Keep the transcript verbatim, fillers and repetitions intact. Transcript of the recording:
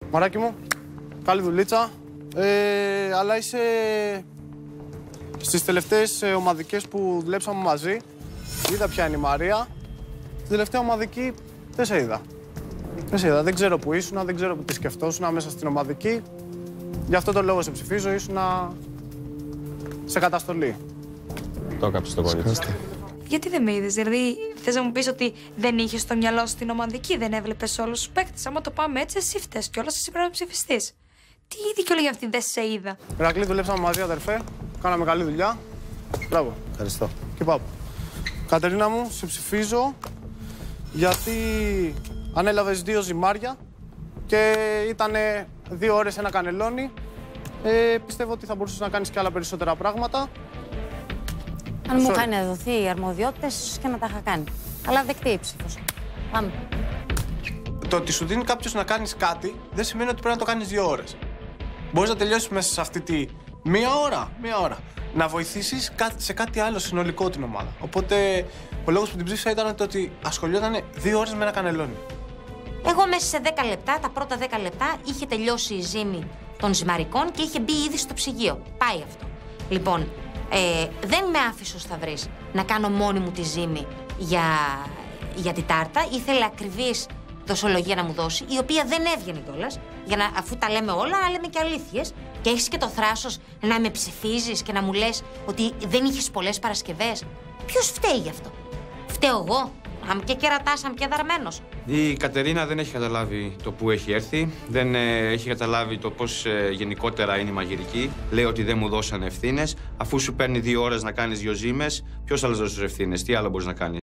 Μαράκι μου, καλή δουλίτσα. Ε, αλλά είσαι στις τελευταίες ομαδικές που δουλέψαμε μαζί. Είδα ποια είναι η Μαρία. Στην τελευταία ομαδική δεν σε είδα. Δεν σε είδα. Δεν ξέρω που ήσουν, δεν ξέρω που τι σκεφτόσουν μέσα στην ομαδική. Γι' αυτό το λόγο σε ψηφίζω, ήσουν σε καταστολή. Το έκαψε το κορίτσι. Γιατί δεν με είδες, δηλαδή θες να μου πεις ότι δεν είχες στο μυαλό σου την ομαδική, δεν έβλεπες όλους τους παίκτες. Άμα το πάμε έτσι, εσύ φταίς κιόλας, εσύ πρέπει να ψηφιστείς. Τι δικαιολογία αυτή δεν σε είδα. Ηρακλή, δουλέψαμε μαζί, αδερφέ. Κάναμε καλή δουλειά. Μπράβο. Ευχαριστώ. Και πάω. Κατερίνα μου, σε ψηφίζω γιατί ανέλαβες δύο ζυμάρια και ήταν δύο ώρες ένα κανελόνι. Ε, πιστεύω ότι θα μπορούσες να κάνεις και άλλα περισσότερα πράγματα. Αν μου είχαν δοθεί οι αρμοδιότητες, ίσως και να τα είχα κάνει. Αλλά δεκτή η ψήφος. Πάμε. Το ότι σου δίνει κάποιος να κάνεις κάτι δεν σημαίνει ότι πρέπει να το κάνεις δύο ώρες. Μπορείς να τελειώσεις μέσα σε αυτή τη μία ώρα, μία ώρα. Να βοηθήσεις σε κάτι άλλο συνολικό την ομάδα. Οπότε ο λόγος που την ψήφισα ήταν ότι ασχολιόταν δύο ώρες με ένα κανελόνι. Εγώ μέσα σε δέκα λεπτά, τα πρώτα δέκα λεπτά, είχε τελειώσει η ζύμη των ζυμαρικών και είχε μπει ήδη στο ψυγείο. Πάει αυτό. Λοιπόν, ε, δεν με άφησε ο Σταυρής να κάνω μόνη μου τη ζύμη για, για την τάρτα. Ήθελε ακριβής δοσολογία να μου δώσει, η οποία δεν έβγαινε κιόλας, για να, αφού τα λέμε όλα, να λέμε και αλήθειες. Και έχεις και το θράσος να με ψηφίζεις και να μου λες ότι δεν είχες πολλές Παρασκευές. Ποιος φταίει γι' αυτό? Φταίω εγώ? Αμ και κερατάς, αμ και δαρμένος. Η Κατερίνα δεν έχει καταλάβει το που έχει έρθει, δεν ε, έχει καταλάβει το πώς ε, γενικότερα είναι η μαγειρική. Λέει ότι δεν μου δώσανε ευθύνες. Αφού σου παίρνει δύο ώρες να κάνεις δύο ζύμες, ποιος άλλος δώσει ευθύνες, τι άλλο μπορείς να κάνεις?